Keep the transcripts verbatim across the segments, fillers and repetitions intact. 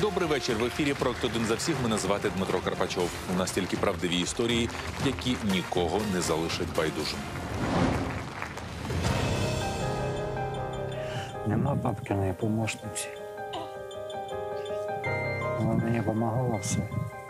Добрий вечір. В ефірі «Проект один за всіх». Мене звати Дмитро Карпачов. У нас тільки правдиві історії, які нікого не залишать байдужим. Нема папкиної помощниці. Вона мені допомагала все.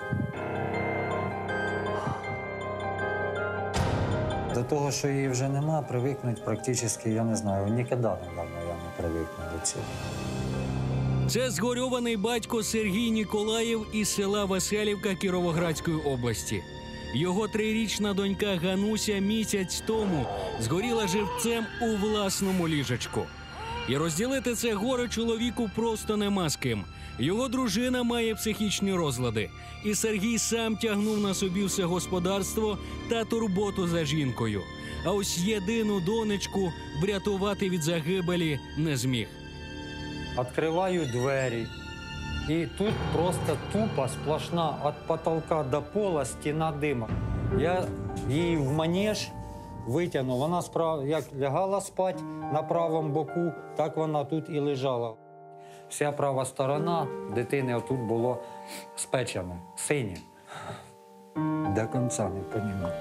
До того, що її вже нема, привикнуть практично, я не знаю, ніколи, напевно, я не привикну до цього. Це згорьований батько Сергій Ніколаєв із села Веселівка Кіровоградської області. Його трирічна донька Гануся місяць тому згоріла живцем у власному ліжечку. І розділити це горе чоловіку просто нема з ким. Його дружина має психічні розлади. І Сергій сам тягнув на собі все господарство та турботу за жінкою. А ось єдину донечку врятувати від загибелі не зміг. Відкриваю двері, і тут просто тупо сплошна від потолка до пола стіна дима. Я її в манеж витягнув. Вона справ... як лягала спати на правому боку, так вона тут і лежала. Вся права сторона дитини отут було спечене, синє. До кінця не розумію.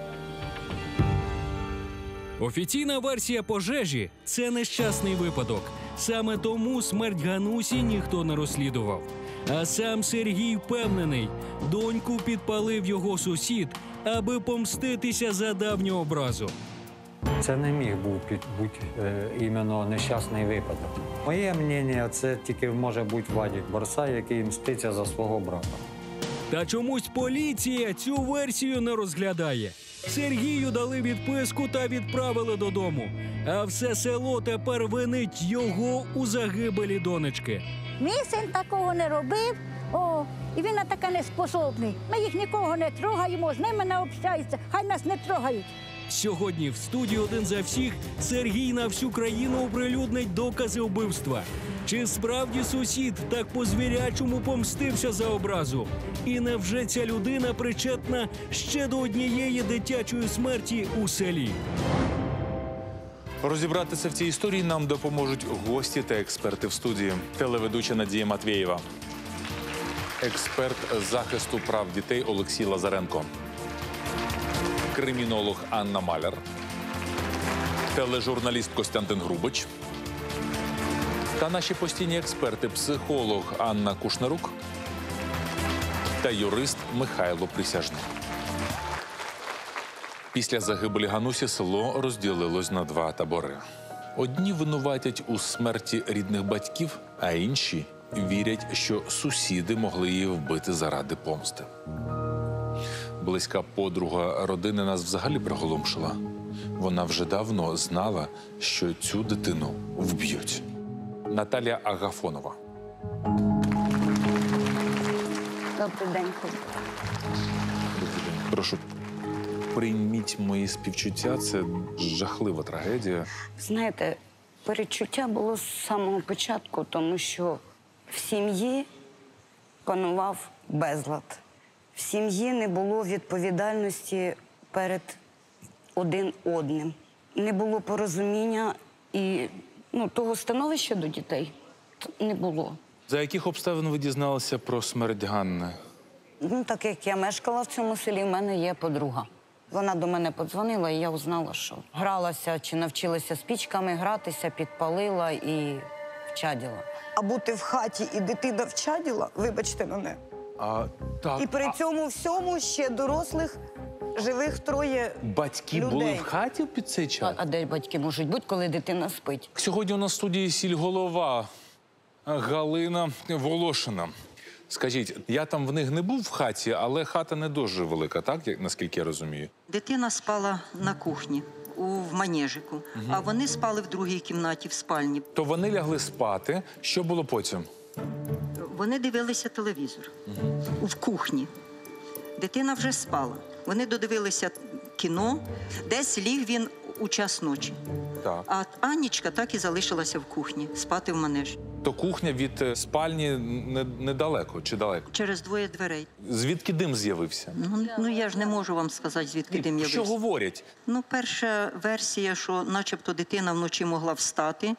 Офіційна версія пожежі – це нещасний випадок. Саме тому смерть Ганусі ніхто не розслідував. А сам Сергій впевнений, доньку підпалив його сусід, аби помститися за давню образу. Це не міг був бути е, іменно нещасний випадок. Моє мнення, це тільки може бути Вадик Борсай, який мститься за свого брата. Та чомусь поліція цю версію не розглядає. Сергію дали відписку та відправили додому. А все село тепер винить його у загибелі донечки. Мій син такого не робив, о, і він на таке не способний. Ми їх нікого не трогаємо, з ними не общаються, хай нас не трогають. Сьогодні в студії «Один за всіх» Сергій на всю країну оприлюднить докази вбивства. Чи справді сусід так по-звірячому помстився за образу? І невже ця людина причетна ще до однієї дитячої смерті у селі? Розібратися в цій історії нам допоможуть гості та експерти в студії. Телеведуча Надія Матвєєва, експерт з захисту прав дітей Олексій Лазаренко, кримінолог Анна Маляр, тележурналіст Костянтин Грубич та наші постійні експерти – психолог Анна Кушнарук та юрист Михайло Присяжний. Після загибелі Ганусі село розділилось на два табори. Одні винуватять у смерті рідних батьків, а інші вірять, що сусіди могли її вбити заради помсти. Близька подруга родини нас взагалі приголомшила. Вона вже давно знала, що цю дитину вб'ють. Наталія Агафонова. Добрий день. Прошу, прийміть мої співчуття. Це жахлива трагедія. Знаєте, передчуття було з самого початку, тому що в сім'ї панував безлад. В сім'ї не було відповідальності перед один одним. Не було порозуміння і ну, того становища до дітей не було. За яких обставин ви дізналися про смерть Ганни? Ну, так як я мешкала в цьому селі, в мене є подруга. Вона до мене подзвонила, і я узнала, що гралася чи навчилася спічками гратися, підпалила і вчаділа. А бути в хаті і дитина вчаділа, вибачте мене. А, так, І при а... цьому всьому ще дорослих, живих троє Батьки людей. були в хаті під цей час? А, а де батьки можуть бути, коли дитина спить? Сьогодні у нас в студії сільголова Галина Волошина. Скажіть, я там в них не був в хаті, але хата не дуже велика, так, наскільки я розумію? Дитина спала на кухні, у, в манежику, угу. А вони спали в другій кімнаті, в спальні. То вони лягли спати. Що було потім? Вони дивилися телевізор угу. в кухні. Дитина вже спала. Вони додивилися кіно, десь ліг він у час ночі. Так. А Анічка так і залишилася в кухні, спати в манежі. То кухня від спальні не, недалеко чи далеко? Через двоє дверей. Звідки дим з'явився? Ну, ну я ж не можу вам сказати, звідки Ні, дим з'явився. Що говорять? Ну, перша версія, що начебто дитина вночі могла встати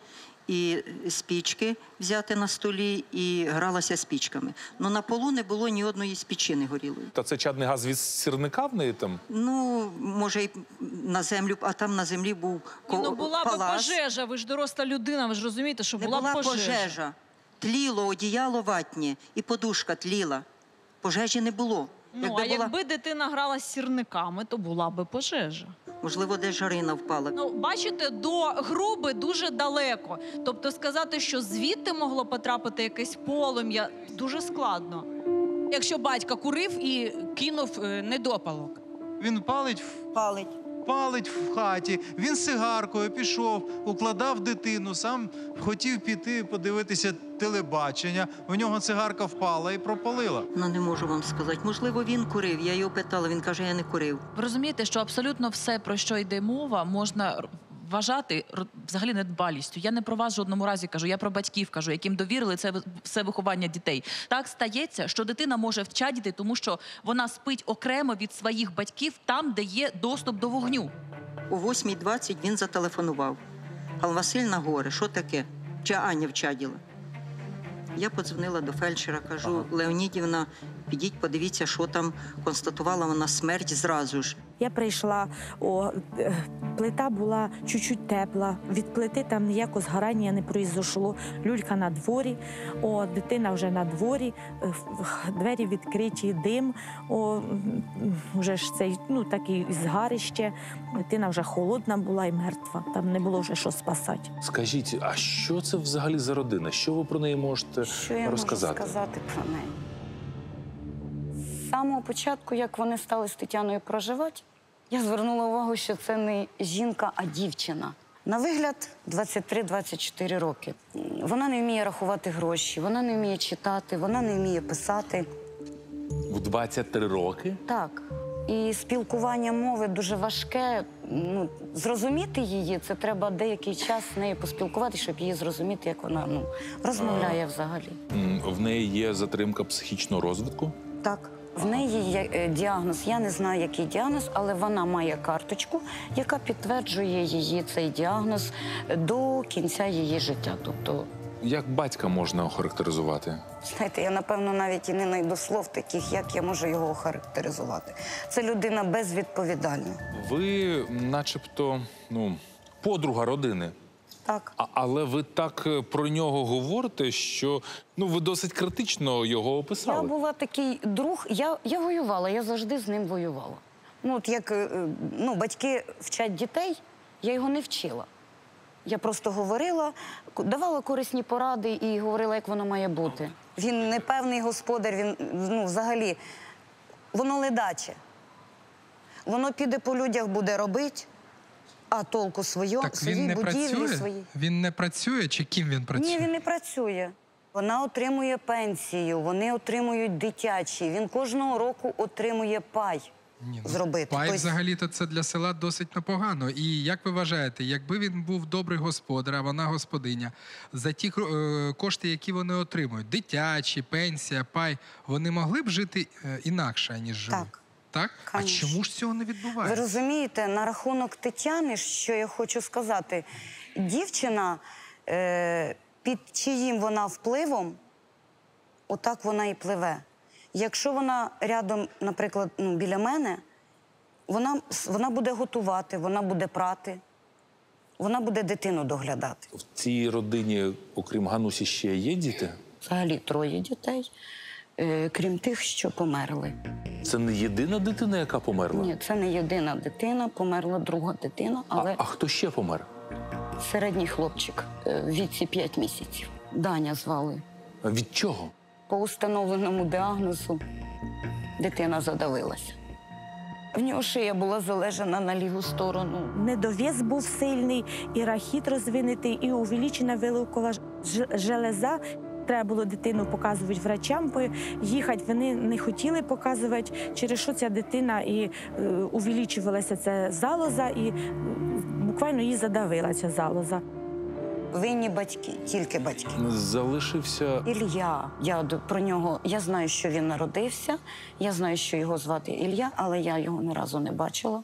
і спічки взяти на столі, і гралася спічками. Ну на полу не було ні одної спічини горілої. Та це чадний газ від сірника в неї там? Ну, може, й на землю, а там на землі був Ні, ну була б палац. пожежа, ви ж доросла людина, ви ж розумієте, що Не була була б пожежа. пожежа. Тліло одіяло ватнє і подушка тліла. Пожежі не було. Ну, якби а була, якби дитина грала з сірниками, то була би пожежа. можливо, десь жарина впала. Ну, бачите, до груби дуже далеко. Тобто сказати, що звідти могло потрапити якесь полум'я, дуже складно. Якщо батько курив і кинув е, недопалок. Він палить, в- Палить. палить в хаті, він з сигаркою пішов, укладав дитину, сам хотів піти подивитися телебачення. У нього цигарка впала і пропалила. Ну, не можу вам сказати. Можливо, він курив. Я його питала, він каже, я не курив. Ви розумієте, що абсолютно все, про що йде мова, можна р- вважати р- взагалі недбалістю. Я не про вас в жодному разі кажу, я про батьків кажу, яким довірили це ви- все виховання дітей. Так стається, що дитина може вчадіти, тому що вона спить окремо від своїх батьків там, де є доступ до вогню. О восьмій двадцять він зателефонував. Алла Васильівна горе, що таке? Чи Аня вчаділа? Я подзвонила до фельдшера, кажу, Леонідівна, підіть, подивіться, що там. Констатувала вона смерть зразу ж. Я прийшла, о, е, плита була чуть-чуть тепла, від плити там ніякого згорання не произошло. Люлька на дворі, о, дитина вже на дворі, е, в- двері відкриті, дим, о, м, вже ж цей, ну, такий згарище, дитина вже холодна була і мертва, там не було вже що спасати. Скажіть, а що це взагалі за родина? Що ви про неї можете Що я розказати? можу сказати про неї? З самого початку, як вони стали з Тетяною проживати, я звернула увагу, що це не жінка, а дівчина. На вигляд двадцять три - двадцять чотири роки. Вона не вміє рахувати гроші, вона не вміє читати, вона не вміє писати. В двадцять три роки? Так. І спілкування мови дуже важке. Ну, зрозуміти її, це треба деякий час з нею поспілкуватися, щоб її зрозуміти, як вона ну, розмовляє взагалі. М, В неї є затримка психічного розвитку? Так. В неї є е, діагноз, я не знаю, який діагноз, але вона має карточку, яка підтверджує її цей діагноз до кінця її життя. Тобто, Як батька можна охарактеризувати? знаєте, я, напевно, навіть і не знайду слов таких, як я можу його охарактеризувати. Це людина безвідповідальна. Ви начебто, ну, подруга родини. Так. А, але ви так е, про нього говорите, що ну, ви досить критично його Я описали. була такий друг, я, я воювала, я завжди з ним воювала. Ну, от як е, ну, батьки вчать дітей, я його не вчила. Я просто говорила, ку- давала корисні поради і говорила, як воно має бути. Він не певний господар, він ну, взагалі, воно ледаче. Воно піде по людях, буде робити, а толку своє, Так свої він не будівлі, працює? свої. Він не працює чи ким він працює? Ні, він не працює. Вона отримує пенсію, вони отримують дитячі. Він кожного року отримує пай Ні, ну, зробити. Пай Тобто- взагалі-то це для села досить непогано. І як ви вважаєте, якби він був добрий господар, а вона господиня, за ті е, кошти, які вони отримують, дитячі, пенсія, пай, вони могли б жити е, інакше, ніж живуть? Так. Так? А Конечно. чому ж цього не Ви відбувається? розумієте, на рахунок Тетяни, що я хочу сказати, дівчина, е, під чиїм вона впливом, отак вона і пливе. Якщо вона рядом, наприклад, ну, біля мене, вона, вона буде готувати, вона буде прати, вона буде дитину доглядати. В цій родині, окрім Ганусі, ще є діти? Взагалі троє дітей, е, крім тих, що померли. Це не єдина дитина, яка померла? Ні, це не єдина дитина, померла друга дитина, але А, а хто ще помер? середній хлопчик е, в віці п'ять місяців. Даня звали. Від чого? По установленому діагнозу дитина задавилася. В нього шия була залежана на ліву сторону. Недовес був сильний, і рахіт розвинутий, і увеличена вилукова ж- железа. Треба було дитину показувати врачам, бо їхати вони не хотіли показувати, через що ця дитина і е, увеличувалася ця залоза, і е, буквально її задавила ця залоза. Винні батьки, тільки батьки. Залишився Ілля, я до- про нього, я знаю, що він народився, я знаю, що його звати Ілля, але я його ні разу не бачила.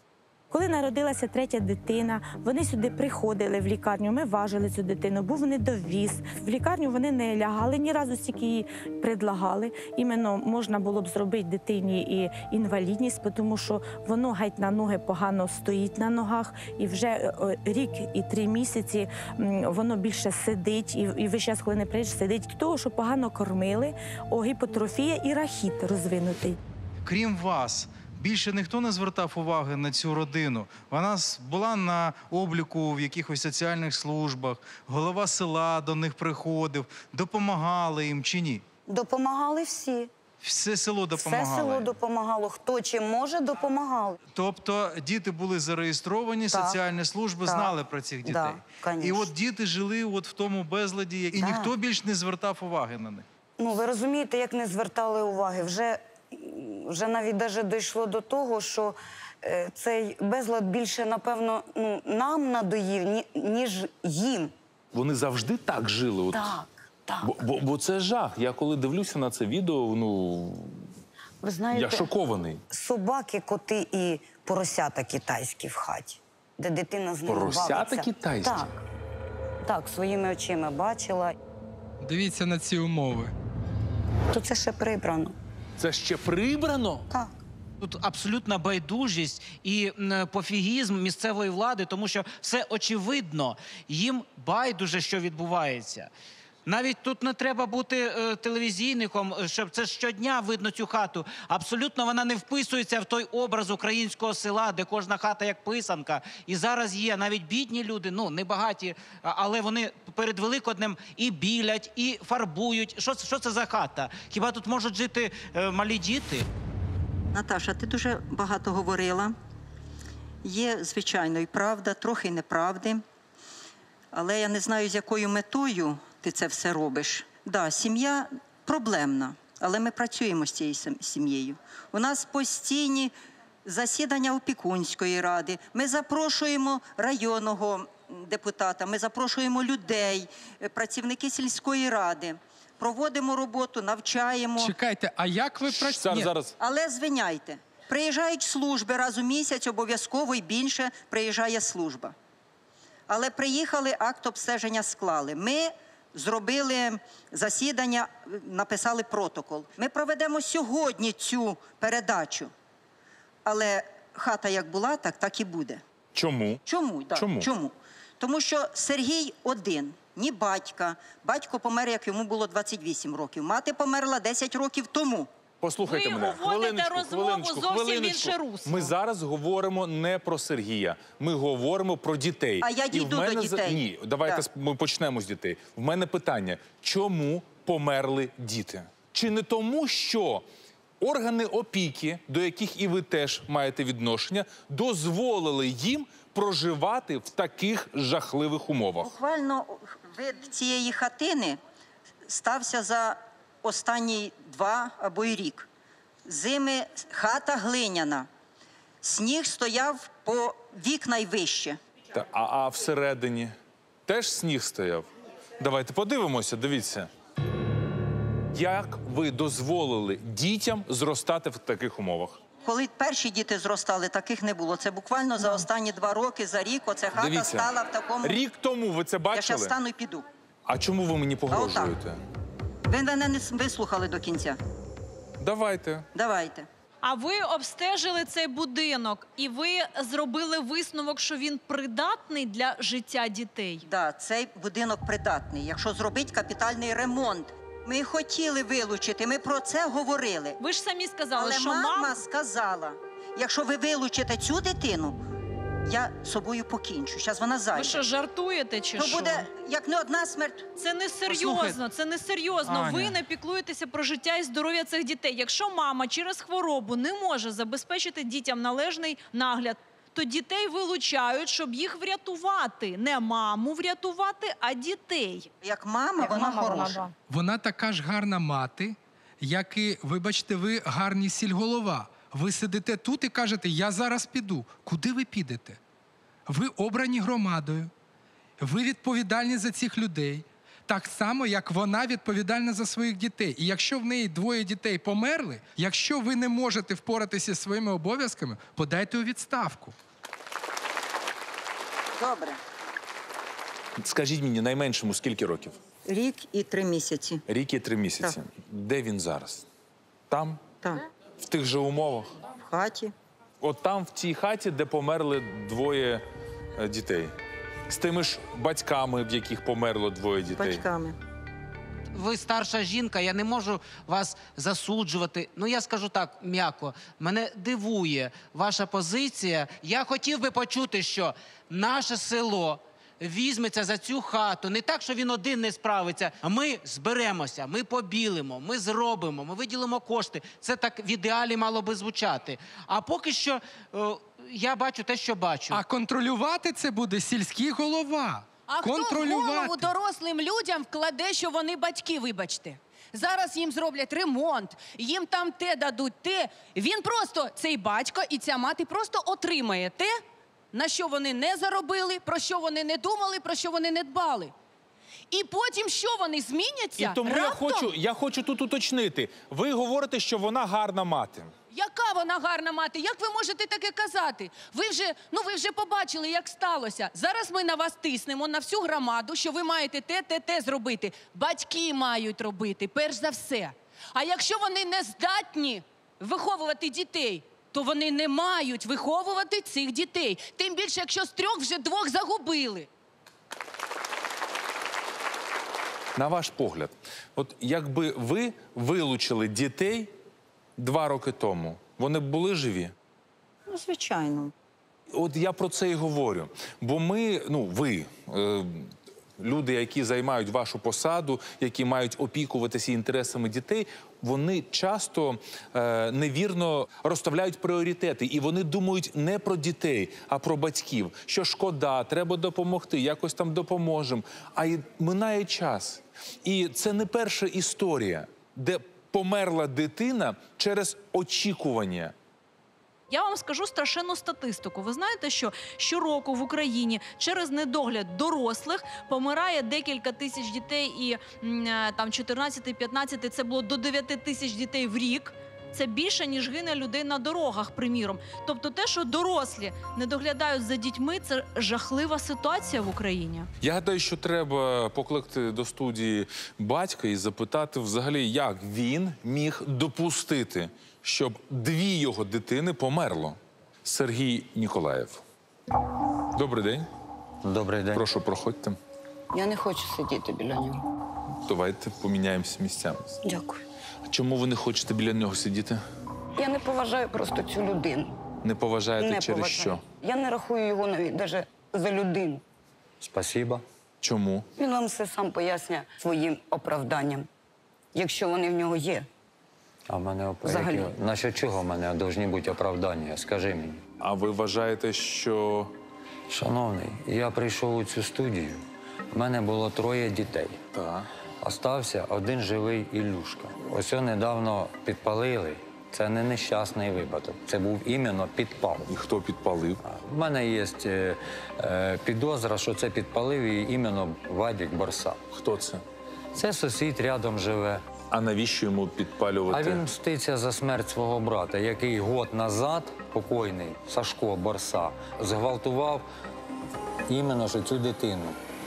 Коли народилася третя дитина, вони сюди приходили в лікарню, ми важили цю дитину, був недовіз. В лікарню вони не лягали, ні разу стільки її предлагали. Іменно можна було б зробити дитині і інвалідність, тому що воно геть на ноги погано стоїть на ногах. І вже рік і три місяці воно більше сидить. І, і весь час, коли не приїдеш, сидить. До того, що погано кормили, о, гіпотрофія і рахіт розвинутий. Крім вас, більше ніхто не звертав уваги на цю родину. Вона була на обліку в якихось соціальних службах, голова села до них приходив, допомагали їм чи ні? Допомагали всі. Все село допомагало? Все село допомагало. Хто чим може, допомагав. Тобто діти були зареєстровані, Так. соціальні служби Так. знали про цих дітей? Да, І конечно. от діти жили от в тому безладі, і Так. ніхто більш не звертав уваги на них? Ну, ви розумієте, як не звертали уваги. Вже, вже навіть даже дійшло до того, що е, цей безлад більше, напевно, ну, нам надоїв, ні, ніж їм. Вони завжди так жили? От. Так, так. Бо, бо, бо це жах. Я коли дивлюся на це відео, ну, Ви знаєте, я шокований. собаки, коти і поросята китайські в хаті, де дитина з ними Поросята бавиться. китайські? Так, так, своїми очима бачила. Дивіться на ці умови. То це ще прибрано. Це ще прибрано? Так. Тут абсолютна байдужість і м, пофігізм місцевої влади, тому що все очевидно, їм байдуже, що відбувається. Навіть тут не треба бути е, телевізійником, щоб це щодня видно цю хату. Абсолютно вона не вписується в той образ українського села, де кожна хата як писанка. І зараз є навіть бідні люди, ну, не багаті, а- але вони перед Великоднем і білять, і фарбують. Що, це- що це за хата? Хіба тут можуть жити е, малі діти? Наташа, ти дуже багато говорила. Є, звичайно, і правда, трохи неправди. Але я не знаю, з якою метою ти це все робиш. Так, да, сім'я проблемна, але ми працюємо з цією сім- сім'єю. У нас постійні засідання опікунської ради. Ми запрошуємо районного депутата, ми запрошуємо людей, е, працівники сільської ради. Проводимо роботу, навчаємо. Чекайте, а як ви працюєте? Зараз, зараз. Але звиняйте, приїжджають служби раз у місяць, обов'язково і більше приїжджає служба. Але приїхали, акт обстеження склали. Ми зробили засідання, написали протокол. Ми проведемо сьогодні цю передачу. Але хата як була, так, так і буде. Чому? Чому? Так, Чому? Чому? Тому що Сергій один, ні батька. Батько помер, як йому було двадцять вісім років. Мати померла десять років тому. Послухайте Ви мене. уводите Хвилиночку, розмову хвилиночку, зовсім в хвилиночку. інше русло. Ми зараз говоримо не про Сергія. Ми говоримо про дітей. А я І дійду в мене до за- дітей. Ні, давайте Так. сп- ми почнемо з дітей. В мене питання. Чому померли діти? Чи не тому, що органи опіки, до яких і ви теж маєте відношення, дозволили їм проживати в таких жахливих умовах? Буквально вид цієї хатини стався за останні два або й рік. Зими хата глиняна. Сніг стояв по вікна й вище. Та, а, а всередині теж сніг стояв? Давайте подивимося, дивіться. Як ви дозволили дітям зростати в таких умовах? Коли перші діти зростали, таких не було. Це буквально за останні два роки, за рік, оця хата Дивіться, стала в такому... рік тому ви це Я бачили? зараз стану і піду. А чому ви мені погрожуєте? Ви мене не вислухали до кінця. Давайте. Давайте. А ви обстежили цей будинок, і ви зробили висновок, що він придатний для життя дітей? Да, цей будинок придатний, якщо зробити капітальний ремонт. Ми хотіли вилучити, ми про це говорили. Ви ж самі сказали, Але що мама мам... сказала, якщо ви вилучите цю дитину, я собою покінчу. Зараз вона зайде. Ви що, жартуєте чи То що? буде, як не одна смерть. Це не серйозно, Послухайте. це не серйозно. Аня. Ви не піклуєтеся про життя і здоров'я цих дітей. Якщо мама через хворобу не може забезпечити дітям належний нагляд, то дітей вилучають, щоб їх врятувати. Не маму врятувати, а дітей. Як мама, вона хороша. Вона така ж гарна мати, як і, вибачте, ви гарний сільголова. Ви сидите тут і кажете, я зараз піду. Куди ви підете? Ви обрані громадою, ви відповідальні за цих людей, так само, як вона відповідальна за своїх дітей. І якщо в неї двоє дітей померли, якщо ви не можете впоратися зі своїми обов'язками, подайте у відставку. Добре. Скажіть мені, найменшому скільки років? Рік і три місяці. Рік і три місяці. Так. Де він зараз? Там? Так. В тих же умовах? В хаті. От там, в тій хаті, де померли двоє е, дітей. З тими ж батьками, в яких померло двоє дітей. Батьками. Ви старша жінка, я не можу вас засуджувати. Ну, я скажу так, м'яко, мене дивує ваша позиція. Я хотів би почути, що наше село візьметься за цю хату. Не так, що він один не справиться, а ми зберемося, ми побілимо, ми зробимо, ми виділимо кошти. Це так в ідеалі мало би звучати. А поки що о, я бачу те, що бачу. А контролювати це буде сільський голова. А хто в голову дорослим людям вкладе, що вони батьки, вибачте? Зараз їм зроблять ремонт, їм там те дадуть, те. Він просто, цей батько і ця мати просто отримає те, на що вони не заробили, про що вони не думали, про що вони не дбали. І потім що вони зміняться? І тому я Раптом? хочу, я хочу тут уточнити. Ви говорите, що вона гарна мати. Яка вона гарна мати? Як ви можете таке казати? Ви вже, ну ви вже побачили, як сталося. Зараз ми на вас тиснемо, на всю громаду, що ви маєте те, те, те зробити. Батьки мають робити, перш за все. А якщо вони не здатні виховувати дітей, то вони не мають виховувати цих дітей. Тим більше, якщо з трьох вже двох загубили. На ваш погляд, от якби ви вилучили дітей два роки тому, вони б були живі? Ну, звичайно. От я про це і говорю. Бо ми, ну, ви, е, люди, які займають вашу посаду, які мають опікуватися інтересами дітей, вони часто е, невірно розставляють пріоритети. І вони думають не про дітей, а про батьків. Що шкода, треба допомогти, якось там допоможемо. А й минає час. І це не перша історія, де померла дитина через очікування. Я вам скажу страшенну статистику. Ви знаєте, що щороку в Україні через недогляд дорослих помирає декілька тисяч дітей, і м, там чотирнадцять-п'ятнадцять, це було до дев'яти тисяч дітей в рік. Це більше, ніж гине людей на дорогах, приміром. Тобто те, що дорослі не доглядають за дітьми, це жахлива ситуація в Україні. Я гадаю, що треба покликати до студії батька і запитати взагалі, як він міг допустити, щоб дві його дитини померло. Сергій Ніколаєв. Добрий день. Добрий день. Прошу, проходьте. Я не хочу сидіти біля нього. Давайте поміняємося місцями. Дякую. А чому ви не хочете біля нього сидіти? Я не поважаю просто цю людину. Не поважаєте Не через поважаю. що? Я не рахую його навіть навіть за людину. Спасибо. Чому? Він вам все сам пояснює своїм оправданням, якщо вони в нього є. А в мене Взагалі. які- насчет чого в мене повинні бути оправдання? Скажи мені. А ви вважаєте, що... Шановний, я прийшов у цю студію, в мене було троє дітей. Так. Остався один живий Ілюшка. Ось його недавно підпалили. Це не нещасний випадок. Це був іменно підпал. І хто підпалив? У мене є е, е, підозра, що це підпалив і іменно Вадік Борса. Хто це? Це сусід рядом живе. А навіщо йому А підпалювати? він мститься за смерть свого брата, який год назад, покойний Сашко Борса, зґвалтував іменно ж цю дитину.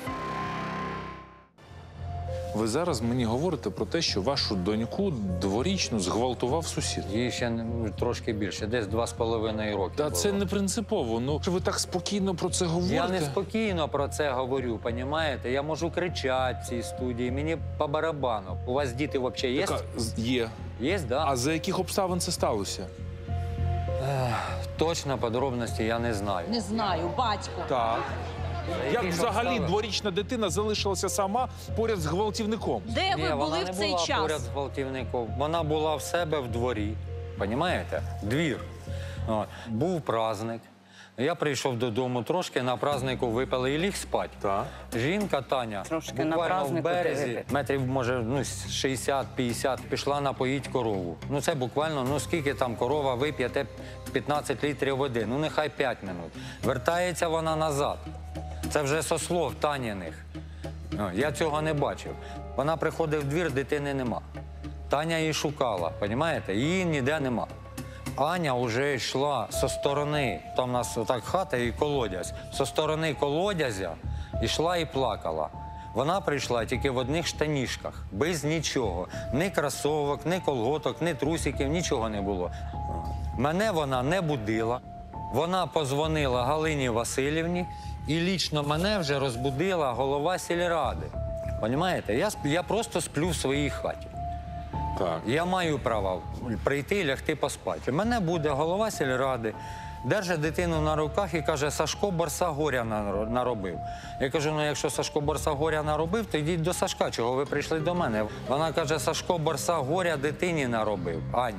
Ви зараз мені говорите про те, що вашу доньку дворічну зґвалтував сусід. Їй ще ну, трошки більше, десь два з половиною роки. Та було. це не принципово. Ну, ви так спокійно про це говорите. Я не спокійно про це говорю, понімаєте? Я можу кричати в цій студії, мені по барабану. У вас діти взагалі є? Така, з- є. Є, да? А за яких обставин це сталося? Ех, точно подробності я не знаю. Не знаю, батько. Так. Як яких взагалі обставин? дворічна дитина залишилася сама поряд з гвалтівником? Де Ні, ви вона були не в цей була час? поряд з гвалтівником. Вона була в себе в дворі. Понімаєте? Двір. От. Був праздник. Я прийшов додому трошки, на празднику випили і ліг спати. Так. Жінка Таня Трошки на буквально в празднику ти березі, випив. метрів, може, ну, шістдесят-п'ятдесят, пішла напоїть корову. Ну, це буквально, ну, скільки там корова вип'є, те п'ятнадцять літрів води. Ну, нехай п'ять минут. Вертається вона назад. Це вже со слов Таніних. Ну, я цього не бачив. Вона приходить в двір, дитини нема. Таня її шукала, розумієте? Її ніде нема. Аня вже йшла зі сторони, там у нас так хата і колодязь, зі сторони колодязя йшла і плакала. Вона прийшла тільки в одних штанішках, без нічого. Ні кросовок, ні колготок, ні трусиків, нічого не було. Мене вона не будила. Вона позвонила Галині Васильівні і лічно мене вже розбудила голова сільради. Понімаєте? Я, сп- я просто сплю в своїй хаті. Так. Я маю право прийти і лягти поспати. Мене буде голова сільради, держить дитину на руках і каже, Сашко Борса горя наро- наробив. Я кажу, ну якщо Сашко Борса горя наробив, то йдіть до Сашка, чого ви прийшли до мене? Вона каже, Сашко Борса горя дитині наробив, Ані.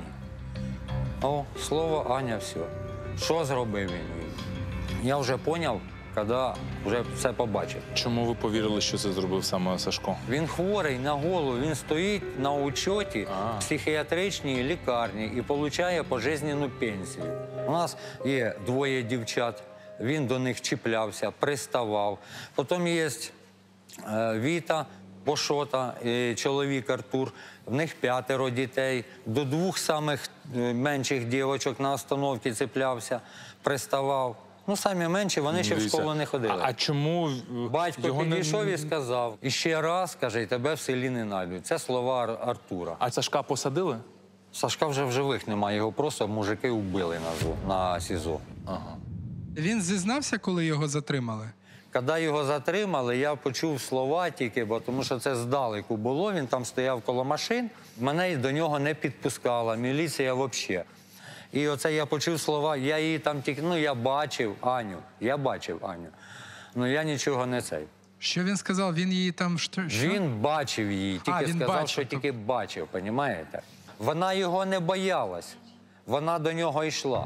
О, слово Аня, все. Що зробив він? Я вже зрозумів, коли вже все побачив. Чому ви повірили, що це зробив саме Сашко? Він хворий на голову, він стоїть на учоті А. в психіатричній лікарні і отримує пожизненну пенсію. У нас є двоє дівчат, він до них чіплявся, приставав. Потім є е, Віта, Бошота, і чоловік Артур, в них п'ятеро дітей. До двох самих е, менших дівочок на остановці цеплявся, приставав. Ну, самі менші, вони ще в Дивіться, школу не ходили. А, а чому е, Батько його не- підійшов і сказав, і ще раз, каже, і тебе в селі не знайдуть. Це слова Ар- Артура. А Сашка посадили? Сашка вже в живих немає, його просто мужики вбили на, зо- на СІЗО. Ага. Він зізнався, коли його затримали? Коли його затримали, я почув слова тільки, бо тому що це здалеку було, він там стояв коло машин, мене до нього не підпускала, міліція взагалі. І оце я почув слова, я її там тільки, ну я бачив Аню, я бачив Аню, ну я нічого не цей. Що він сказав? Він її там що? що? Він бачив її, тільки А, він сказав, бачив, що тобто- тільки бачив, розумієте? Вона його не боялась, вона до нього йшла.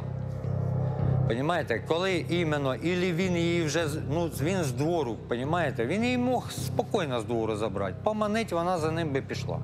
Понімаєте, коли іменно, ілі він її вже, з- ну, він з двору, понімаєте, він її мог спокійно з двору забрати, поманить, вона за ним би пішла.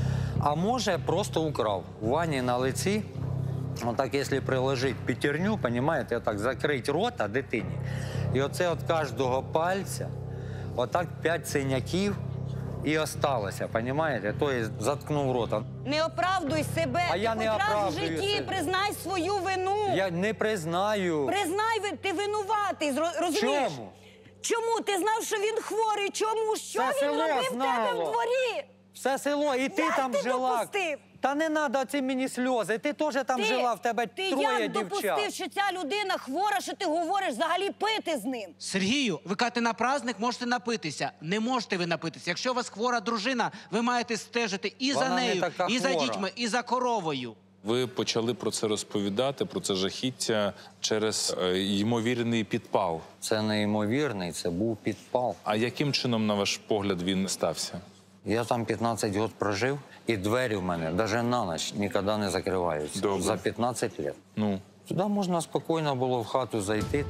А може, просто украв. У Вані на лиці, отак, якщо приложити п'ятерню, понімаєте, отак, закрити рота дитині, і оце від кожного пальця, отак п'ять синяків і осталося, понімаєте, тобто заткнув рота. Не оправдуй себе. А ти я не хоч раз в оправдую житті себе. признай свою вину. Я не признаю. Признай, ви- ти винуватий, зро- розумієш? Чому? Чому? Ти знав, що він хворий? Чому? Що Все він село робив в тебе знало. в дворі? Все село, і ти Як там ти жила. допустив? Та не треба ці мені сльози, ти теж там Ти- жила, в тебе ти троє як дівчат. допустив, що ця людина хвора, що ти говориш взагалі пити з ним? Сергію, ви кажете, на праздник можете напитися. Не можете ви напитися. Якщо у вас хвора дружина, ви маєте стежити і Вона за не нею, така і за хвора. дітьми, і за коровою. Ви почали про це розповідати, про це жахіття через е, ймовірний підпал. Це неймовірний, це був підпал. А яким чином, на ваш погляд, він стався? Я там п'ятнадцять років прожив, і двері в мене навіть на ніч ніколи не закриваються. Добре. За п'ятнадцять років. Ну, Туди можна спокійно було в хату зайти.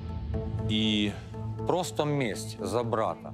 і Просто месть за брата.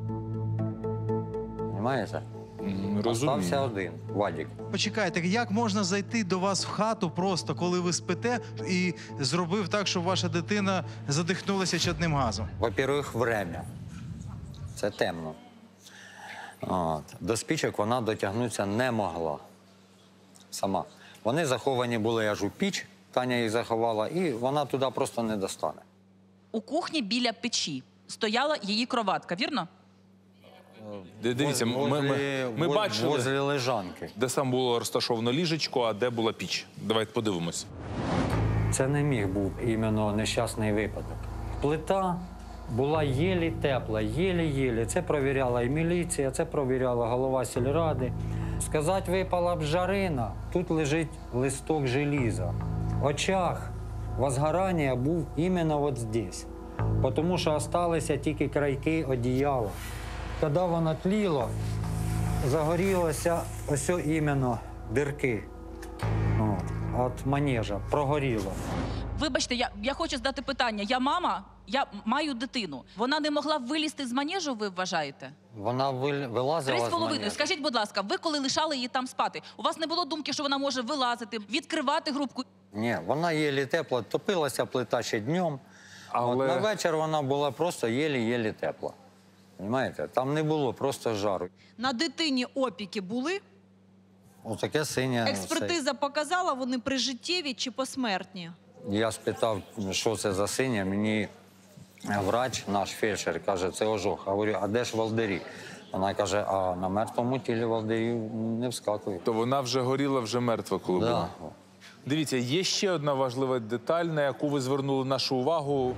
Понимаєте? м, Остався розумію. один, Вадик. Почекайте, як можна зайти до вас в хату просто, коли ви спите, і зробив так, щоб ваша дитина задихнулася чадним газом? Во-первых, время. Це темно. От. До спічок вона дотягнутися не могла. Сама. Вони заховані були аж у піч, Таня їх заховала, і вона туди просто не достане. У кухні біля печі стояла її кроватка, вірно? Ди- Дивіться, ми, ми, ми, ми воз- бачили, возле лежанки. де сам було розташовано ліжечко, а де була піч. Давайте подивимось. Це не міг був іменно нещасний випадок. Плита була єлі тепла, єлі-єлі. Це провіряла і міліція, це провіряла голова сільради. Сказати, випала б жарина, тут лежить листок желіза. В очах возгорання був іменно от здесь. Тому що залишилися тільки крайки одіяла. Коли воно тліло, загорілося ось іменно дирки. От, от манежа, прогоріло. Вибачте, я, я хочу задати питання. Я мама, я маю дитину. Вона не могла вилізти з манежу, ви вважаєте? Вона вил- вилазила Три з з половиною. манежу. Скажіть, будь ласка, ви коли лишали її там спати, у вас не було думки, що вона може вилазити, відкривати грубку? Ні, вона єлі тепла, топилася плита ще днем. Але- От на вечір вона була просто єлі-єлі тепла. Понимаєте? Там не було просто жару. На дитині опіки були? Отаке синє. Експертиза показала, вони прижиттєві чи посмертні? Я спитав, що це за синє, мені врач, наш фельдшер, каже, це ожог. Я говорю, а де ж волдирі? Вона каже, а на мертвому тілі волдирів не вскакують. То вона вже горіла, вже мертва, коли Да. була. Дивіться, є ще одна важлива деталь, на яку ви звернули нашу увагу.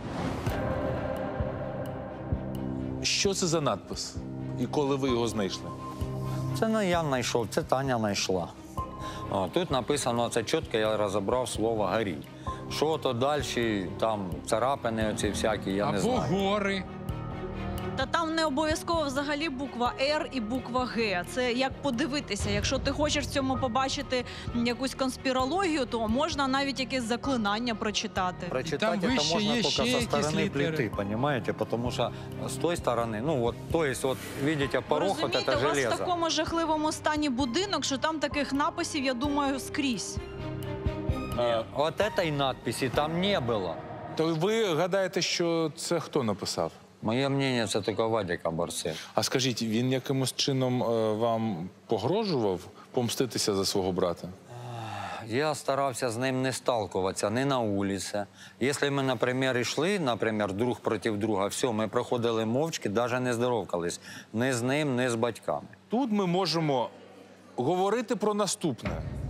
Що це за надпис? І коли ви його знайшли? Це не я знайшов, це Таня знайшла. О, тут написано, це чітко, я розібрав слово «горі». Що то далі, там царапини оці всякі, я не Або знаю. гори. Та там не обов'язково взагалі буква «Р» і буква «Г». Це як подивитися. Якщо ти хочеш в цьому побачити якусь конспірологію, то можна навіть якесь заклинання прочитати. Прочитать это можно только со стороны плиты, понимаете? Потому что с той стороны, ну вот, то есть вот, видите, Ви порог, вот розумієте, это у вас в железо. такому жахливому стані будинок, що там таких написів, я думаю, скрізь. Нет, вот этой надписи там не было. То ви гадаєте, що це хто написав? Моє мнение, це тільки Вадик Абарцин. А скажіть, він якимось чином е, вам погрожував помститися за свого брата? Я старався з ним не сталкуватися, не на вулиці. Якщо ми, наприклад, йшли, наприклад, друг проти друга, все, ми проходили мовчки, навіть не здоровкались. Ні з ним, ні з батьками. Тут ми можемо говорити про наступне.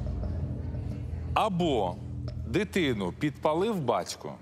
Або дитину підпалив батько,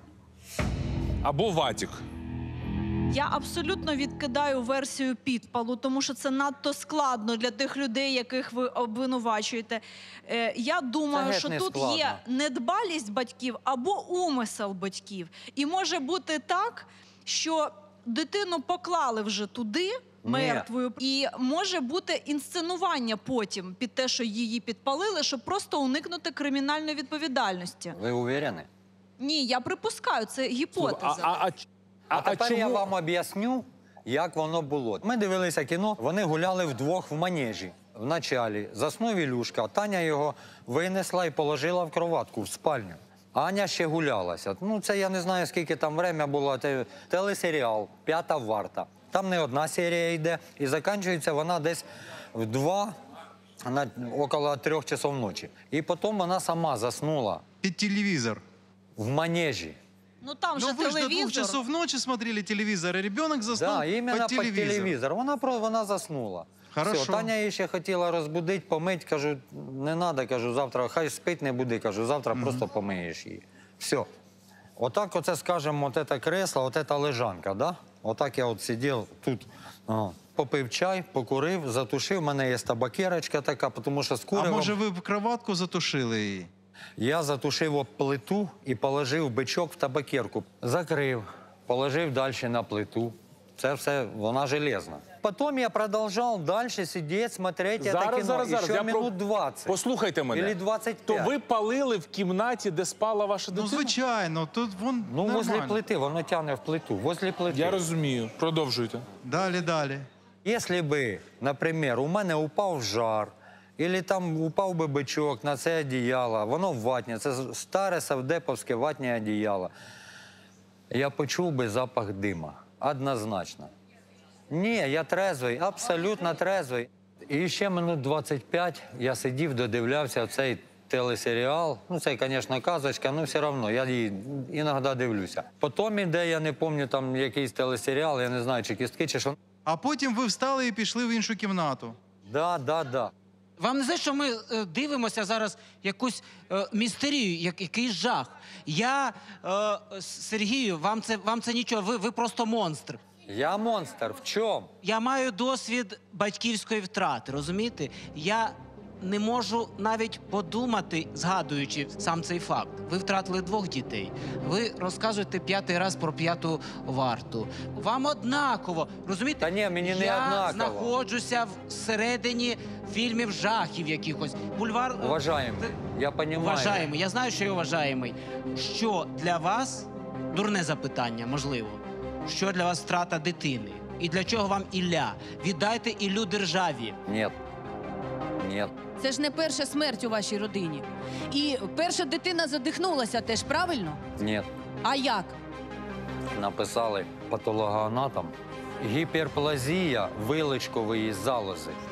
або Вадик. Я абсолютно відкидаю версію підпалу, тому що це надто складно для тих людей, яких ви обвинувачуєте. Е, я думаю, Це що геть не тут складно. є недбалість батьків або умисел батьків. І може бути так, що дитину поклали вже туди, мертвою, і може бути інсценування потім під те, що її підпалили, щоб просто уникнути кримінальної відповідальності. Ви уверені? Ні, я припускаю, це гіпотеза. А, а, А, а тепер я чому- вам об'ясню, як воно було. Ми дивилися кіно, вони гуляли вдвох в манежі. Вначалі заснув Ілюшка, Таня його винесла і положила в кроватку, в спальню. Аня ще гулялася. Ну, це я не знаю, скільки там время було. Це телесеріал «П'ята варта». Там не одна серія йде, і закінчується вона десь в два, на, около трьох часов ночі. І потім вона сама заснула. Під телевізор. В манежі. Ну там Ну же вы же до двух телевізор. часов ночи смотрели телевизор, и ребенок заснул Да, іменно под під телевизор. телевізор. Вона, про- вона заснула. Хорошо. Все, Таня її ще хотіла розбудити, помити. Кажу, не треба, кажу, завтра, хай спить, не буди, кажу, завтра просто помиєш її. Все. Отак оце, скажемо, от це кресло, от це лежанка, да? Отак я от сидів тут, о, попив чай, покурив, затушив. У мене є табакерочка така, тому що з А куревом... може ви в кроватку затушили її? Я затушив об плиту і положив бичок в табакерку. Закрив, положив далі на плиту. Це все, вона железна. Потім я продовжував далі сидіти, смотреть це Зараз, кіно. зараз, зараз. Ще Я минут про- двадцять. Послухайте мене. Или двадцять То п'ять. ви палили в кімнаті, де спала ваша Ну, дитина? звичайно, тут вон Ну, возле нормально. плити, воно тягне в плиту. Возле плити. Я розумію. Продовжуйте. Далі, далі. Якщо би, наприклад, у мене упав жар, або там упав би бичок на це одіяло, воно ватне, це старе савдеповське ватне одіяло, я почув би запах дима. Однозначно. Ні, я трезвий, абсолютно трезвий. І ще минут двадцять п'ять я сидів, додивлявся цей телесеріал. Ну, це, звісно, казочка, але все одно, я її іноді дивлюся. Потім іде, я не пам'ятаю, там якийсь телесеріал, я не знаю, чи кістки, чи що. А потім ви встали і пішли в іншу кімнату. Да, да, да. Вам не здається, що ми е, дивимося зараз якусь е, містерію, як, якийсь жах. Я, е, Сергію, вам це, вам це нічого, ви, ви просто монстр. Я монстр. В чому? Я маю досвід батьківської втрати, розумієте? Я не можу навіть подумати, згадуючи сам цей факт. Ви втратили двох дітей. Ви розказуєте п'ятий раз про п'яту варту. Вам однаково, розумієте? Та ні, мені не Я однаково. знаходжуся всередині фільмів жахів якихось. Бульвар... е, Уважаємо. Я розумію. Вважаємо. Я знаю, що я вважаємий. Що для вас, дурне запитання, можливо, що для вас втрата дитини? І для чого вам Ілля? Віддайте Іллю державі. Ні. Ні. Це ж не перша смерть у вашій родині. І перша дитина задихнулася теж, правильно? Ні. А як? Написали патологоанатом. Гіперплазія виличкової залози.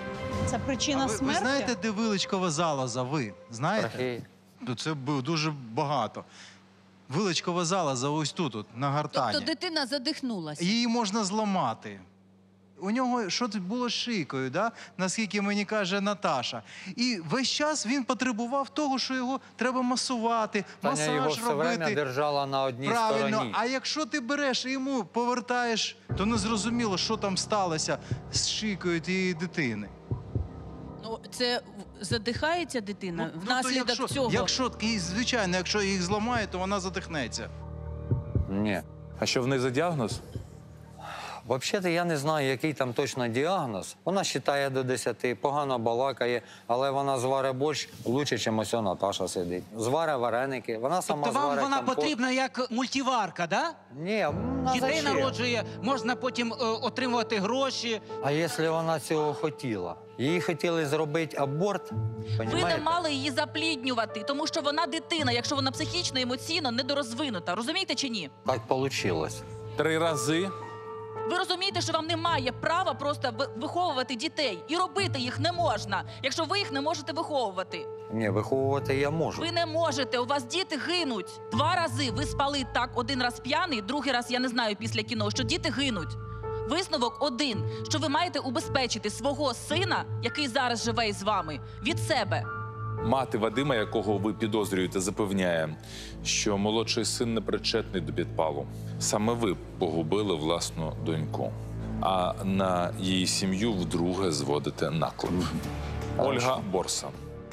Це причина А ви, ви смерті? знаєте, де виличкова залоза? Ви знаєте? Трахея. Ну, це було дуже багато. Виличкова залоза ось тут, от, на гортані. Тобто дитина задихнулася. Її можна зламати. У нього щось було з шийкою, да? Наскільки мені каже Наташа. І весь час він потребував того, що його треба масувати, Таня його масаж все время робити. держала на одній Правильно, стороні. а якщо ти береш і йому повертаєш, то не зрозуміло, що там сталося з шийкою тієї дитини. Ну, це в- задихається дитина Ну, то внаслідок якщо, цього. Якщо, і, звичайно, якщо їх зламає, то вона задихнеться. Ні. А що в неї за діагноз? Взагалі, я не знаю, який там точно діагноз. Вона вважає до десяти, погано балакає, але вона зварить борщ краще, ніж ось Наташа сидить. Зварить вареники, вона сама Тобто вам зварить вона компот. потрібна як мультиварка, да? Ні, ну, Дітей зачем? народжує, можна потім е, отримувати гроші. А якщо вона цього хотіла? Їй хотіли зробити аборт, Ви не понімаєте? мали її запліднювати, тому що вона дитина, якщо вона психічно, емоційно недорозвинута. Розумієте чи ні? Так вийшло. Три рази. Ви розумієте, що вам немає права просто ви- виховувати дітей. І робити їх не можна, якщо ви їх не можете виховувати. Ні, виховувати я можу. Ви не можете, у вас діти гинуть. Два рази ви спали так, один раз п'яний, другий раз, я не знаю, після кіно, що діти гинуть. Висновок один, що ви маєте убезпечити свого сина, який зараз живе із вами, від себе. Мати Вадима, якого ви підозрюєте, запевняє, що молодший син не причетний до підпалу. Саме ви погубили власну доньку, а на її сім'ю вдруге зводите наклеп. Ольга Борса.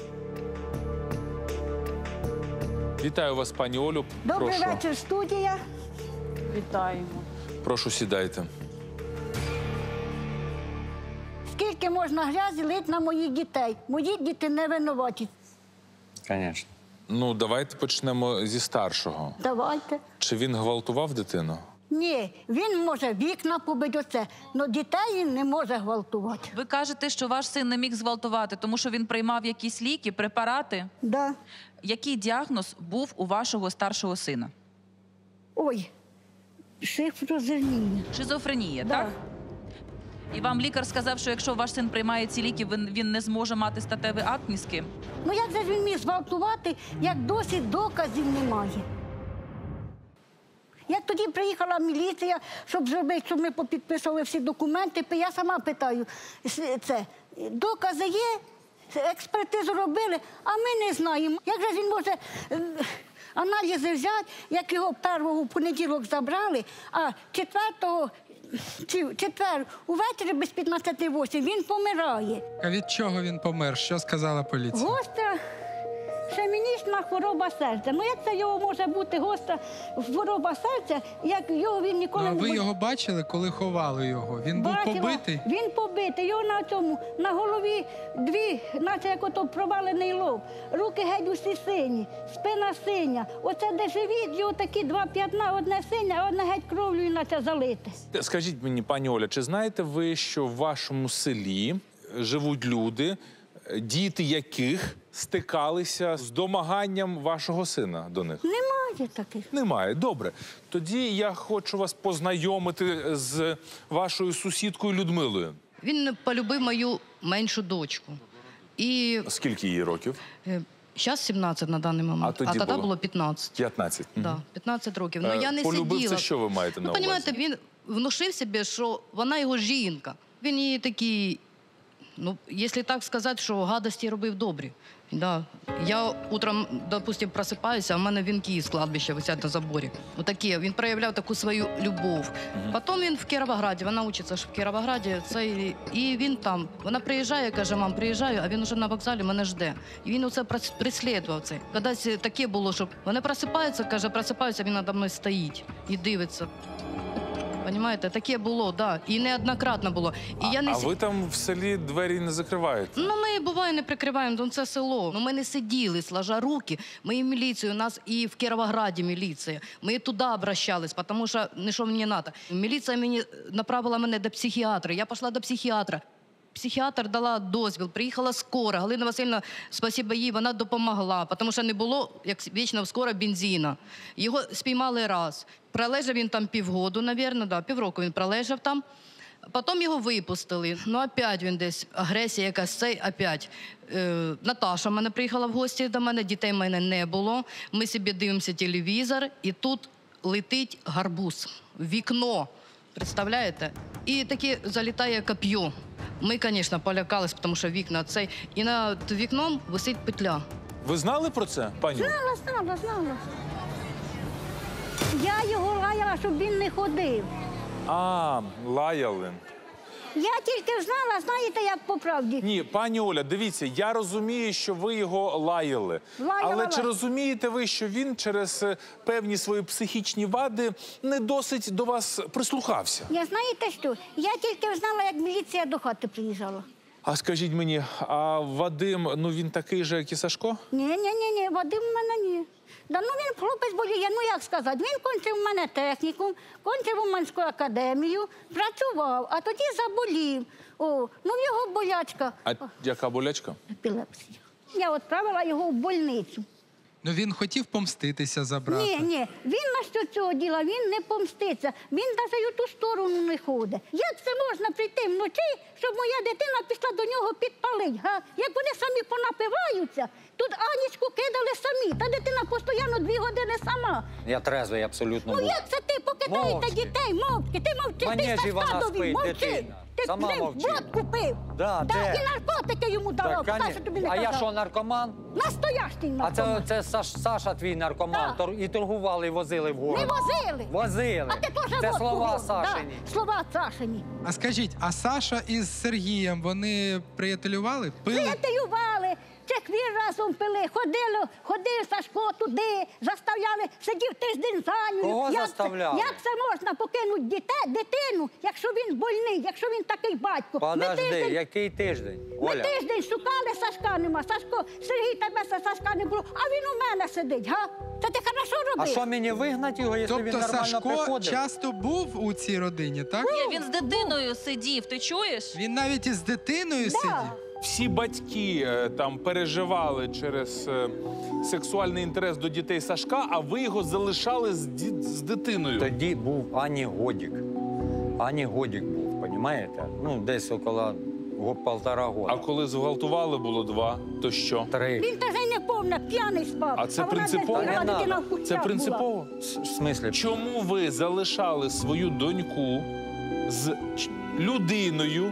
Вітаю вас, пані Олю. Добрий Прошу, вечір, студія. Вітаємо. прошу сідайте. Скільки можна грязі лити на моїх дітей? Мої діти не винуваті. Звісно. Ну, давайте почнемо зі старшого. Давайте. Чи він гвалтував дитину? Ні, він може вікна побити оце, але дітей він не може гвалтувати. Ви кажете, що ваш син не міг зґвалтувати, тому що він приймав якісь ліки, препарати. Да. Який діагноз був у вашого старшого сина? Ой, шифрозерніння. Шизофренія, Да. так? І вам лікар сказав, що якщо ваш син приймає ці ліки, він, він не зможе мати статевий акт ні з ким? Ну як же ж він міг зґвалтувати, як досі доказів немає? Як тоді приїхала міліція, щоб зробити, щоб ми попідписували всі документи, я сама питаю, с- це, докази є, експертизу робили, а ми не знаємо. Як же ж він може е, аналізи взяти, як його першого в понеділок забрали, а четвертого, чи четвер, увечері без п'ятнадцяти восьми він помирає. А від чого він помер? Що сказала поліція? Гостра ішемічна хвороба серця. Ну як це його може бути гостра хвороба серця, як його він ніколи Ну, а не ви бо- його бачили, коли ховали його? Він був Бачила, побитий? Він побитий. Його на цьому, на голові дві, наче як ото провалений лоб. Руки геть усі сині, спина синя. Оце де живіт, його такі два п'ятна, одне синє, а одне геть кров'ю, наче залите. Скажіть мені, пані Оля, чи знаєте ви, що в вашому селі живуть люди, діти яких стикалися з домаганням вашого сина до них? Немає таких. Немає. Добре. Тоді я хочу вас познайомити з вашою сусідкою Людмилою. Він полюбив мою меншу дочку. І Скільки їй років? зараз сімнадцять на даний момент, А тоді тоді було? було п'ятнадцять. п'ятнадцять. Да, п'ятнадцять років. Ну Е, я не полюбив сиділа. це що ви маєте на Ну, увазі? розумієте, він внушив собі, що вона його жінка. Він її такий, ну, якщо так сказати, що гадості робив добрі. Да. Я утром, допустим, просипаюся, а в мене вінки з кладбища висять на заборі. Отакі. Він проявляв таку свою любов. Потім він в Кіровограді, вона учиться ж в Кіровограді, це, і- і він там. Вона приїжджає, каже, мам, приїжджаю, а він уже на вокзалі мене жде. І він оце прос- преслідував це. Кудись таке було, що вони просипаються, каже, просипаються, він надо мною стоїть і дивиться. Понімаєте, таке було, да. І неоднократно було. І я не А сі- ви там в селі двері не закриваєте? Ну, ми, буває, не прикриваємо, ну, це село. Ну, ми не сиділи, сложа руки. Ми і в міліцію, у нас і в Кіровограді міліція. Ми туди обращались, тому що не що мені треба. Міліція мені направила мене до психіатра. Я пішла до психіатра. Психіатр дала дозвіл, приїхала скора. Галина Васильівна, спасибо їй, вона допомогла, тому що не було, як вічно в скора, бензина. Його спіймали раз. Пролежав він там півгоду, мабуть, да, півроку він пролежав там. Потім його випустили. Ну, опять він десь, агресія якась, цей, опять. Е, Наташа в мене приїхала в гості до мене, дітей в мене не було. Ми собі дивимося телевізор, і тут летить гарбуз в вікно. Представляєте? І таке залітає коп'ю. Ми, звісно, полякались, тому що вікна цей. І над вікном висить петля. Ви знали про це, пані? Знала, знала, знала. Я його лаяла, щоб він не ходив. А, лаяли. Я тільки знала, знаєте, як по правді. Ні, пані Оля, дивіться, я розумію, що ви його лаяли. Лаяла, Але чи лаяла. розумієте ви, що він через е, певні свої психічні вади не досить до вас прислухався? Я знаєте що? Я тільки знала, як міліція до хати приїжджала. А скажіть мені, а Вадим, ну він такий же, як і Сашко? Ні, ні, ні, ні, Вадим в мене ні. Да ну він хлопець боліє, ну як сказати, він кончив в мене технікум, кончив Уманську академію, працював, а тоді заболів. О, ну в його болячка. А яка болячка? Епілепсія. Я відправила його в больницю. Ну він хотів помститися за брата. Ні, ні, він на що цього діла, він не помститься, він навіть у ту сторону не ходить. Як це можна прийти вночі, щоб моя дитина пішла до нього підпалить, га? Як вони самі понапиваються, тут Анічку кидали самі, та дитина постійно дві години сама. Я трезвий абсолютно Ну був. як це ти покидаєте Мовчки. дітей, мовчки, ти мовчи, Манежі ти вона Сашкадові, спить, мовчи. дитина. Ти Сама з ним мовчи. водку пив. Да, де? І наркотики йому давав, Так, Саша тобі не а я казав. що, наркоман? Настоящий А наркоман. це, це Саш, Саша твій наркоман, Да. тор- і торгували, і возили в город. Не возили. Возили. А ти теж Це водку слова грав, Сашині. Да, слова Сашині. А скажіть, а Саша із Сергієм вони приятелювали? Пили? Приятелювали, чеквір разом пили, ходили, ходив Сашко туди, заставляли, сидів тиждень за нього. Кого як заставляли? Це, як це можна покинути дітей, дитину, якщо він больний, якщо він такий батько? Подожди, Ми тиждень, який тиждень? ми Оля, тиждень шукали, Сашка нема. Сашко, Сергій, тебе Сашка не було, а він у мене сидить, га? Це ти хорошо робив? а що мені вигнати його, якщо він Тобто нормально Сашко приходив? часто був у цій родині, так? Ні, він з дитиною сидів, ти чуєш? Він навіть із дитиною сидів. Всі батьки е, там переживали через е, сексуальний інтерес до дітей Сашка, а ви його залишали з, ді- з дитиною. Тоді був Ані годик. Ані годик був, розумієте? Ну, десь около го- полтора года. А коли зґвалтували було два, то що? Три. Він теж не повна, п'яний спав. А це вона десь принципово? бігала, Та не дитина надо. в кущах Це була. принципово? В смислі? Чому ви залишали свою доньку з ч- людиною,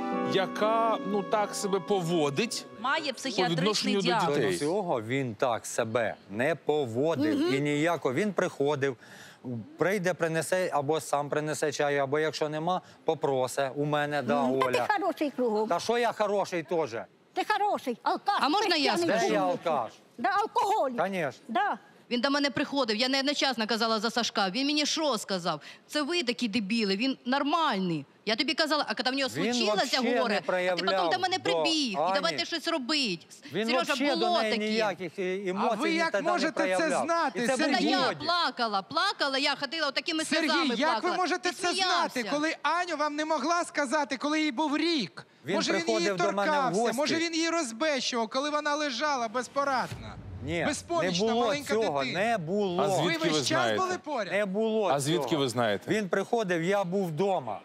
яка ну так себе поводить? Має По психіатричний відношенню до діагноз. дітей. До цього він так себе не поводив і ніяко. Він приходив, прийде, принесе, або сам принесе чаю, або якщо нема, попросе у мене, да, Та ти Оля. хороший кругом. Та що я хороший теж? Ти хороший, алкаш. А можна я п'яний скажу? Де я був. алкаш? Да, алкоголік. Звісно. Да. Він до мене приходив, я неодночасно казала за Сашка. Він мені що сказав? Це ви такі дебіли, він нормальний. Я тобі казала, а коли в нього Він случилося вообще горе, не а ти проявляв потім до мене до прибіг. І Ані. давайте щось робити. Він Сережа, взагалі до було неї таке. ніяких е, емоцій А ви ні як тоді не можете це проявляв. знати, І це Сергій? був Та я годик. плакала, плакала, я ходила такими сльозами Сергій, як плакала. ви можете Ти це сміявся. знати, коли Аню вам не могла сказати, коли їй був рік? Він може, він її приходив до мене в торкався, гості. може, він її розбещував, коли вона лежала безпорадна. Ні, не Безпомічна було маленька цього, дитина. не було. А Ви звідки ви весь час знаєте? були поряд? Не було А звідки цього. ви знаєте? Він приходив, я був вдома.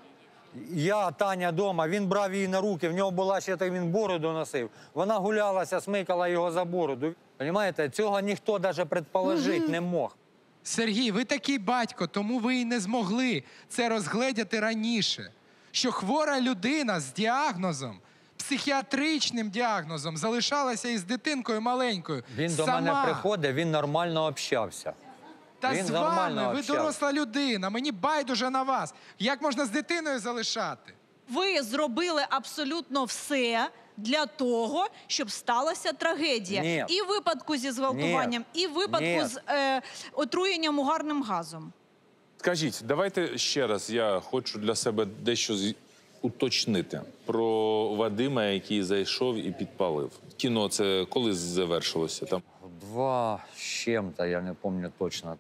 Я, Таня, вдома, він брав її на руки, в нього була ще так, він бороду носив. Вона гулялася, смикала його за бороду. Понимаєте, цього ніхто навіть предположити не мог. Сергій, ви такий батько, тому ви і не змогли це розгледіти раніше. Що хвора людина з діагнозом, психіатричним діагнозом, залишалася із дитинкою маленькою. Він до сама. мене приходив, він нормально общався. Та Він з нормально вами, ви общався. доросла людина, мені байдуже на вас. Як можна з дитиною залишати? Ви зробили абсолютно все для того, щоб сталася трагедія. Ні. І в випадку зі зґвалтуванням, і в випадку Ні. з е, отруєнням угарним газом. Скажіть, давайте ще раз, я хочу для себе дещо з- уточнити про Вадима, який зайшов і підпалив. Кіно це коли завершилося там? Два з чим-то, я не пам'ятаю точно.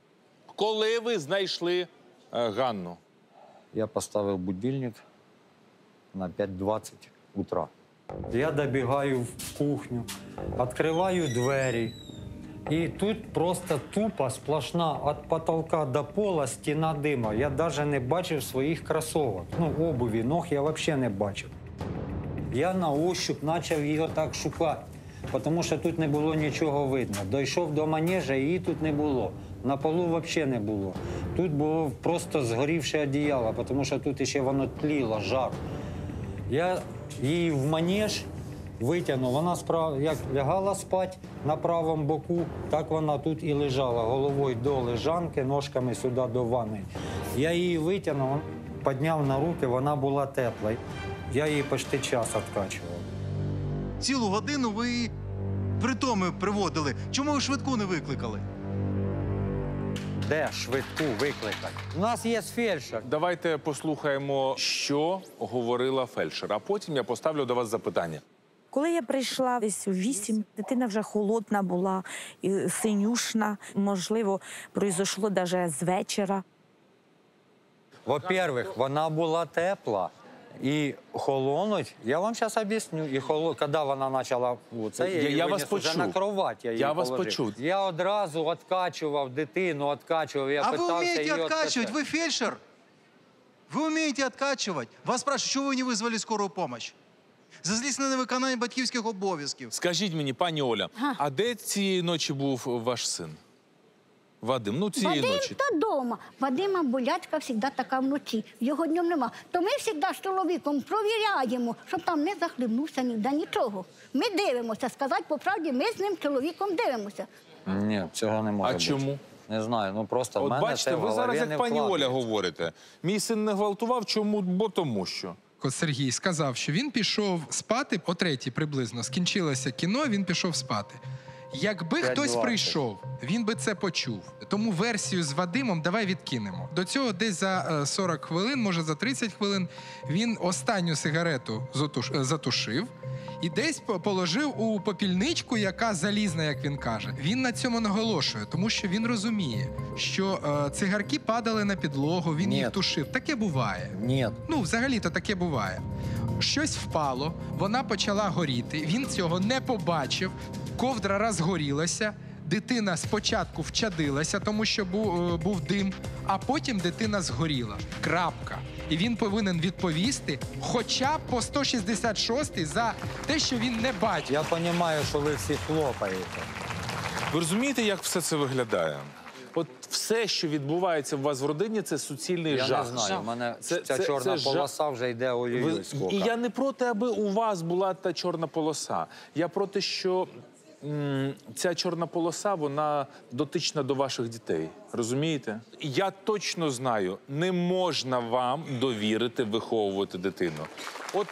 Коли ви знайшли е, Ганну? Я поставив будильник на п'ять двадцять утра. Я добігаю в кухню, відкриваю двері И тут просто тупо сплошна от потолка до пола стіна дима. Я навіть не бачив своїх кросовок. Ну, обуві, ног я взагалі не бачив. Я на ощупь почав його так шукати, тому що тут не було нічого видно. Дійшов до манежа, її тут не було. На полу взагалі не було. Тут було просто згорівше одіяло, тому що тут ще воно тліло, жар. Я її в манеж витягнув. Вона справа, як лягала спати на правому боку, так вона тут і лежала, головою до лежанки, ножками сюди до ванни. Я її витягнув, підняв на руки, вона була тепла. Я її почти час відкачував. Цілу годину ви притоми приводили. Чому ви швидку не викликали? Де швидку викликати? У нас є фельдшер. Давайте послухаємо, що говорила фельдшер, а потім я поставлю до вас запитання. Коли я прийшла десь у вісім, дитина вже холодна була, і синюшна. Можливо, пройшло навіть з вечора. Во-первых, вона була тепла. І холонуть, я вам зараз об'ясню. І холо... коли вона почала, це я, Я- її я вас виніс вже почув. на кровать. Я, її Я вас положив. почув. Я одразу відкачував дитину, відкачував. Я А вы питався умеете її откачивать? відкачати. Вы фельдшер? Вы умеете откачивать? Вас спрашивают, чего вы не вызвали скорую помощь? За злісне невиконання батьківських обов'язків. Скажіть мені, пані Оля, а де цієї ночі був ваш син? Вадим, ну цієї Вадим ночі. додому. Вадима болячка завжди така вночі. Його днем нема. То ми завжди з чоловіком провіряємо, щоб там не захлебнувся ніде нічого. Ми дивимося, сказати по правді, ми з ним чоловіком дивимося. Ні, цього не може А бути. чому? Не знаю, ну просто в От мене бачите, це в ви зараз голові як не пані Оля вкладається. говорите. Мій син не гвалтував, чому? Бо тому що. Сергій сказав, що він пішов спати о третій приблизно. Скінчилося кіно, він пішов спати. Якби п'ять хтось двадцять. прийшов, він би це почув. Тому версію з Вадимом давай відкинемо. До цього десь за е, сорок хвилин, може за тридцять хвилин, він останню сигарету затуш- е, затушив і десь по- положив у попільничку, яка залізна, як він каже. Він на цьому наголошує, тому що він розуміє, що е, цигарки падали на підлогу, він Ні. їх тушив. Таке буває. Ні. Ну, взагалі-то таке буває. Щось впало, вона почала горіти, він цього не побачив, ковдра розгорілася, дитина спочатку вчадилася, тому що був, був дим, а потім дитина згоріла. Крапка. І він повинен відповісти хоча б по сто шістдесят шостій за те, що він не бачив. Я розумію, що ви всі хлопаєте. Ви розумієте, як все це виглядає? От все, що відбувається у вас в родині, це суцільний Я жах. не знаю, у мене Це- ця це- чорна це жах. полоса вже йде ой-ой-ой Ви- скільки. І я не проти, аби у вас була та чорна полоса. Я проти, що м, ця чорна полоса, вона дотична до ваших дітей. Розумієте? Я точно знаю, не можна вам довірити виховувати дитину. От,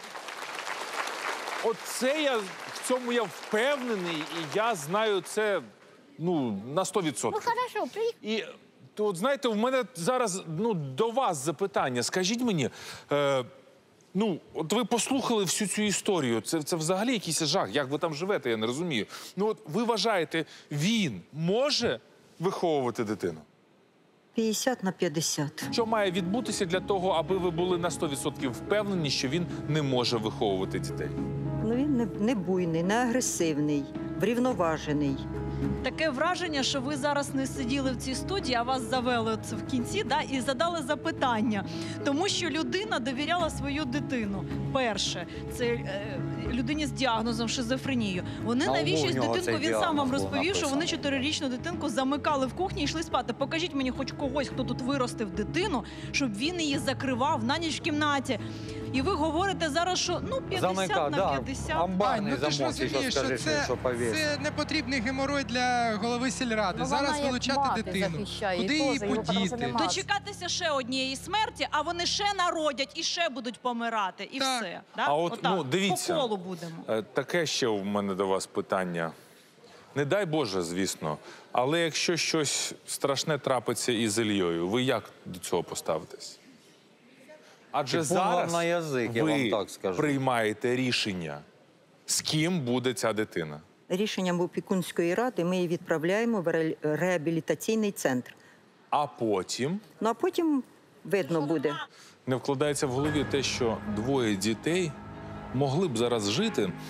от це я, в цьому я впевнений, і я знаю це ну, на сто Ну, відсотків. хорошо, приїхали. І то, от, знаєте, в мене зараз ну, до вас запитання. Скажіть мені, е, ну, от ви послухали всю цю історію. Це, це взагалі якийсь жах. Як ви там живете, я не розумію. Ну, от ви вважаєте, він може виховувати дитину? п'ятдесят на п'ятдесят. Що має відбутися для того, аби ви були на сто відсотків впевнені, що він не може виховувати дітей? Ну він не, не буйний, не агресивний, врівноважений. Таке враження, що ви зараз не сиділи в цій студії, а вас завели це в кінці, да, і задали запитання. Тому що людина довіряла свою дитину. Перше, це е, людині з діагнозом шизофренію. Вони На навіщо уму в нього дитинку, цей він сам вам діагноз був розповів, що вони написаний. чотирирічну дитинку замикали в кухні і йшли спати. Покажіть мені хоч когось, хто тут виростив дитину, щоб він її закривав на ніч в кімнаті. І ви говорите зараз, що ну п'ятдесят Замикав, на да. п'ятдесят. Амбарний ну ти ж замок, і розумієш, що скажи, що це, що повісив. це непотрібний геморой для голови сільради. Ну, Зараз вона як вилучати мати дитину. захищає, і Куди її теж його просто подіти? нема. Дочекатися ще однієї смерті, а вони ще народять і ще будуть помирати. І Так. все. Да? А от, Отак, ну, дивіться. По колу будемо. Е, Таке ще у мене до вас питання. Не дай Боже, звісно. Але якщо щось страшне трапиться із Ільєю, ви як до цього поставитесь? Адже Типун вам зараз на язик, я ви вам так скажу. приймаєте рішення, з ким буде ця дитина. Рішенням опікунської ради ми її відправляємо в ре- реабілітаційний центр. А потім Ну а потім видно буде. не вкладається в голові те, що двоє дітей могли б зараз жити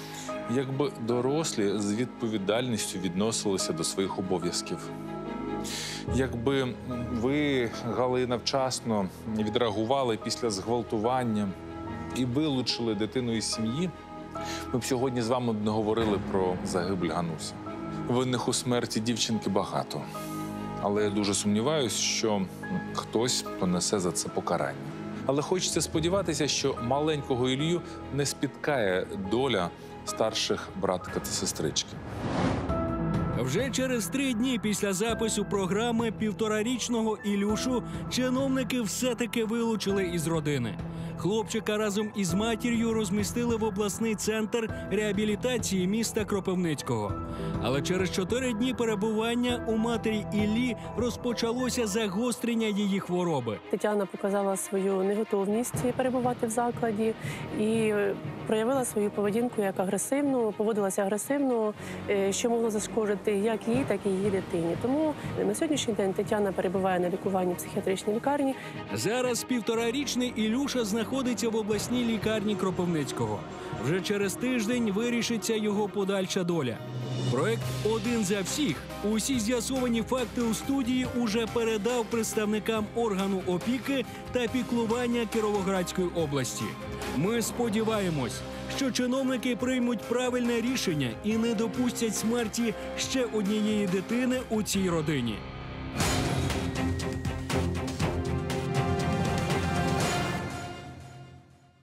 якби дорослі з відповідальністю відносилися до своїх обов'язків. Якби ви, Галина, вчасно відреагували після зґвалтування і вилучили дитину із сім'ї, ми б сьогодні з вами б не говорили про загибель Ганусі. Винних у смерті дівчинки багато. Але я дуже сумніваюся, що хтось понесе за це покарання. Але хочеться сподіватися, що маленького Ілью не спіткає доля старших братика та сестрички. Вже через три дні після запису програми півторарічного Ілюшу чиновники все-таки вилучили із родини. Хлопчика разом із матір'ю розмістили в обласний центр реабілітації міста Кропивницького. Але через чотири дні перебування у матері Іллі розпочалося загострення її хвороби. Тетяна показала свою неготовність перебувати в закладі і проявила свою поведінку як агресивну, поводилася агресивно, що могло зашкодити як їй, так і її дитині. Тому на сьогоднішній день Тетяна перебуває на лікуванні в психіатричній лікарні. Зараз півторарічний Ілюша знаходиться в обласній лікарні Кропивницького. Вже через тиждень вирішиться його подальша доля. Проект «Один за всіх» усі з'ясовані факти у студії уже передав представникам органу опіки та піклування Кіровоградської області. Ми сподіваємось, що чиновники приймуть правильне рішення і не допустять смерті ще однієї дитини у цій родині.